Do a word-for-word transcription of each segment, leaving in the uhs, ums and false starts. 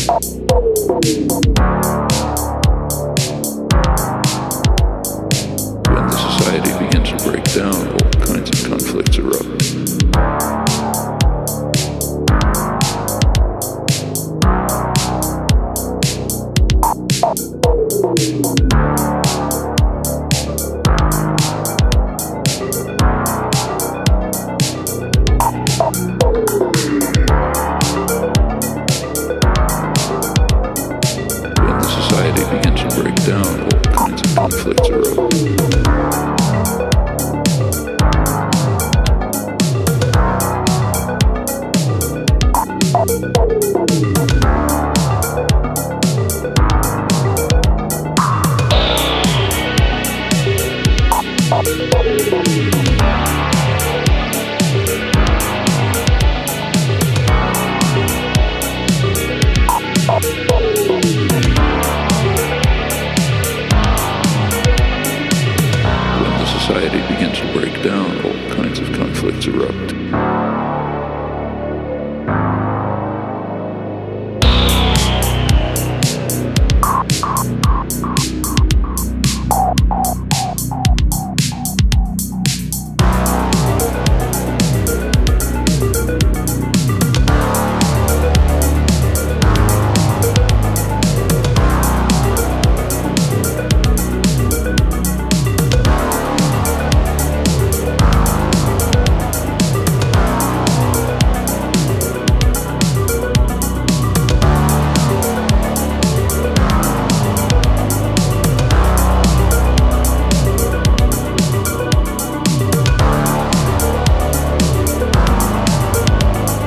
When the society begins to break down, all kinds of conflicts erupt. When the society begins to break down, all kinds of conflicts erupt. Society begins to break down, all kinds of conflicts erupt.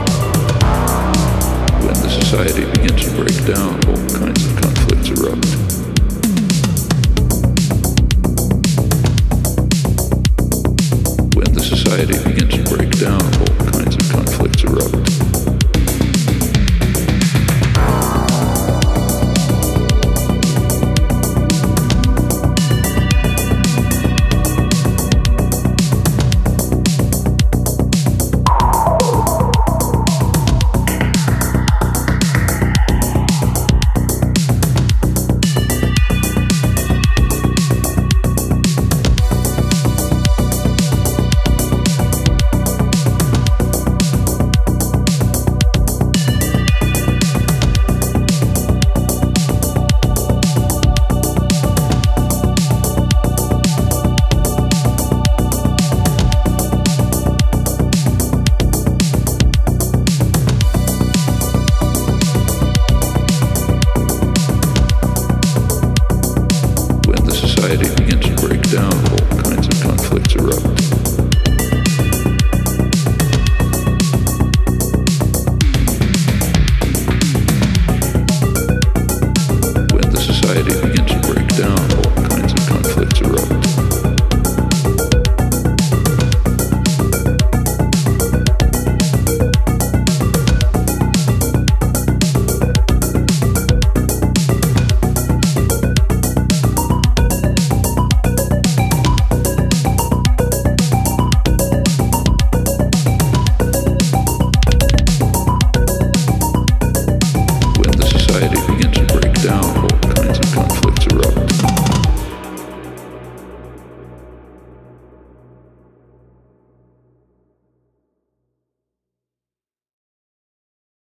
Society begins to break down, all kinds of conflicts erupt.